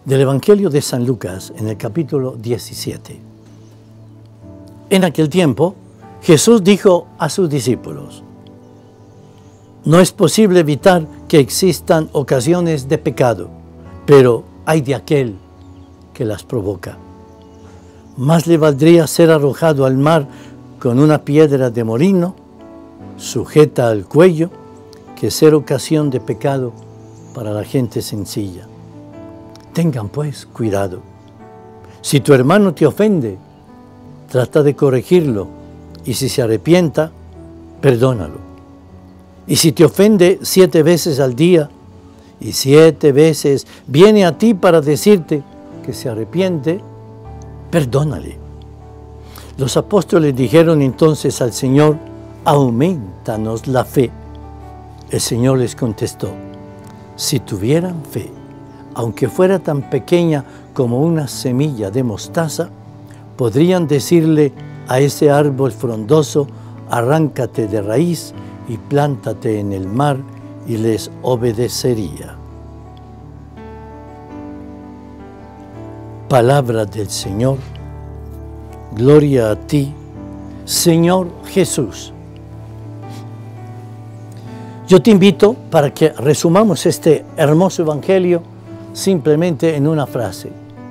Del Evangelio de San Lucas, en el capítulo 17. En aquel tiempo, Jesús dijo a sus discípulos: no es posible evitar que existan ocasiones de pecado, pero hay de aquel que las provoca. Más le valdría ser arrojado al mar con una piedra de molino sujeta al cuello que ser ocasión de pecado para la gente sencilla. Tengan pues cuidado. Si tu hermano te ofende, trata de corregirlo, y si se arrepienta, perdónalo. Y si te ofende 7 veces al día, y 7 veces viene a ti para decirte que se arrepiente, perdónale. Los apóstoles dijeron entonces al Señor: aumentanos la fe. El Señor les contestó: si tuvieran fe, aunque fuera tan pequeña como una semilla de mostaza, podrían decirle a ese árbol frondoso: arráncate de raíz y plántate en el mar, y les obedecería. Palabra del Señor. Gloria a ti, Señor Jesús. Yo te invito para que resumamos este hermoso evangelio simplemente en una frase.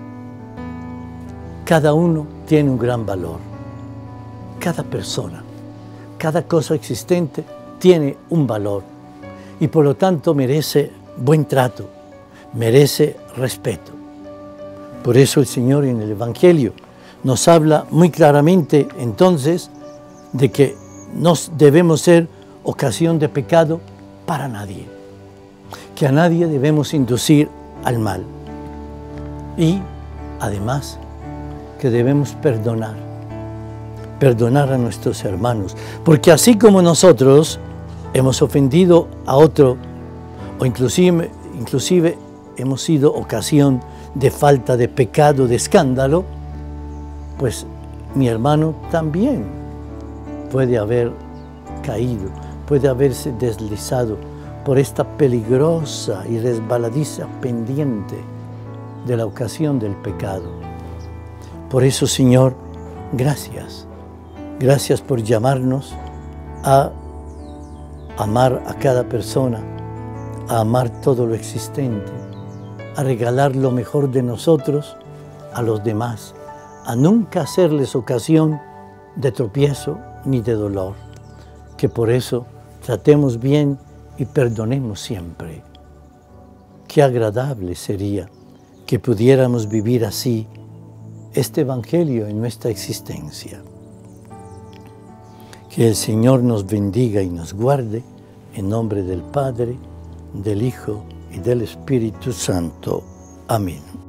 Cada uno tiene un gran valor. Cada persona, cada cosa existente tiene un valor y por lo tanto merece buen trato, merece respeto. Por eso el Señor en el Evangelio nos habla muy claramente entonces de que no debemos ser ocasión de pecado para nadie, que a nadie debemos inducir al mal y además que debemos perdonar a nuestros hermanos, porque así como nosotros hemos ofendido a otro o inclusive hemos sido ocasión de falta de pecado, de escándalo, pues mi hermano también puede haber caído, puede haberse deslizado por esta peligrosa y resbaladiza pendiente de la ocasión del pecado. Por eso, Señor, gracias. Gracias por llamarnos a amar a cada persona, a amar todo lo existente, a regalar lo mejor de nosotros a los demás, a nunca hacerles ocasión de tropiezo ni de dolor. Que por eso tratemos bien y perdonemos siempre. Qué agradable sería que pudiéramos vivir así este Evangelio en nuestra existencia. Que el Señor nos bendiga y nos guarde, en nombre del Padre, del Hijo y del Espíritu Santo. Amén.